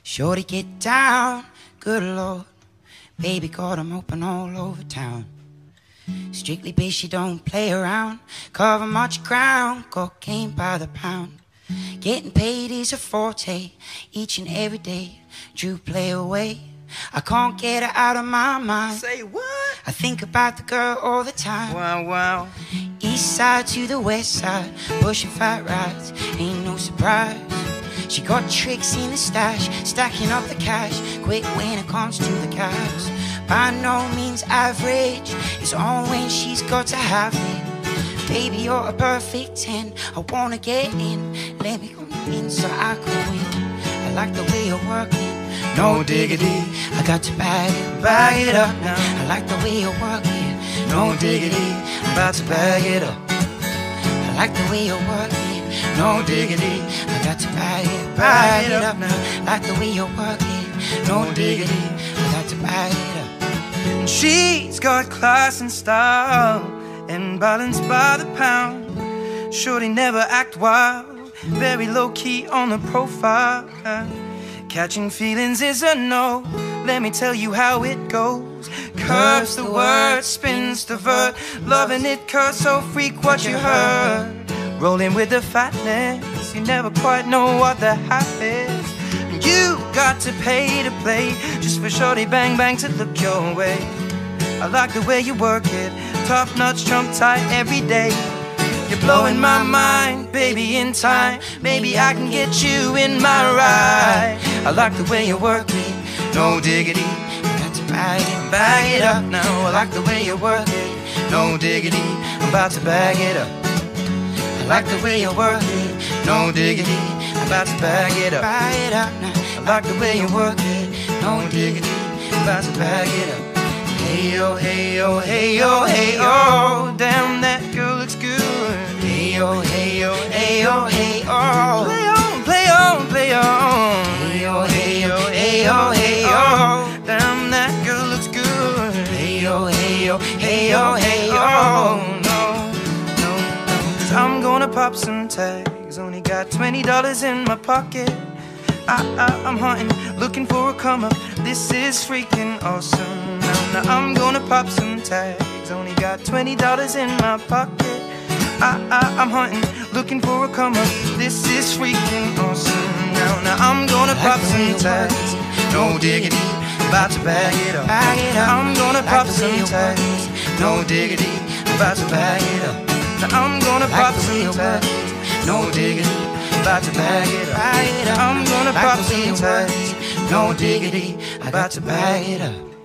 Shorty get down, good lord. Baby got 'em open all over town. Strictly bitch, she don't play around. Cover much ground, cocaine by the pound. Getting paid is a forte, each and every day. Drew play away, I can't get her out of my mind. Say what? I think about the girl all the time. Wow, wow. East side to the west side, pushing fat rides, ain't no surprise. She got tricks in the stash, stacking up the cash, quick when it comes to the cash. By no means average, it's on when she's got to have it. Baby, you're a perfect 10, I wanna get in. Let me come in so I can win. I like the way you're working, no diggity. I got to bag it up now. I like the way you're working, no diggity. I'm about to bag it up. I like the way you're working, no diggity. I got to bag it up now. Like the way you're working, no diggity. I got to bag it up. She's got class and style, and balanced by the pound. Shorty never act wild, very low-key on the profile. Catching feelings is a no, let me tell you how it goes. Curves the word, spins the verb, loving it cause so freak what you heard. Rolling with the fatness, you never quite know what the hype is. You got to pay to play, just for shorty bang bang to look your way. I like the way you work it, top notch, trump tight every day. You're blowing my mind, baby, in time. Maybe I can get you in my ride. I like the way you work it, no diggity. Got to bag it up now. I like the way you work it, no diggity. I'm about to bag it up. I like the way you work it, no diggity. I'm about to bag it up. Bag it up now. I like the way you work it, no diggity. I'm about to bag it up. Hey yo, hey yo, hey yo, hey yo. Damn, that girl looks good. Hey yo, hey yo, hey yo, hey yo. Play on, play on, play on. Hey yo, hey yo, hey yo, hey yo. Damn, that girl looks good. Hey yo, hey yo, hey yo, hey yo. No, no, no. Cause I'm gonna pop some tags. Only got $20 in my pocket. I'm hunting, looking for a come up. This is freaking awesome. Now I'm gonna pop some tags. Only got $20 in my pocket. I'm hunting, looking for a come up. This is freaking awesome. Now I'm gonna pop some tags. No diggity, about to bag it up. I'm gonna pop some tags. No diggity, about to bag it up. Now I'm gonna pop some tags. No diggity, about to bag it up. I'm gonna pop some tags. No diggity, I got to bag it up.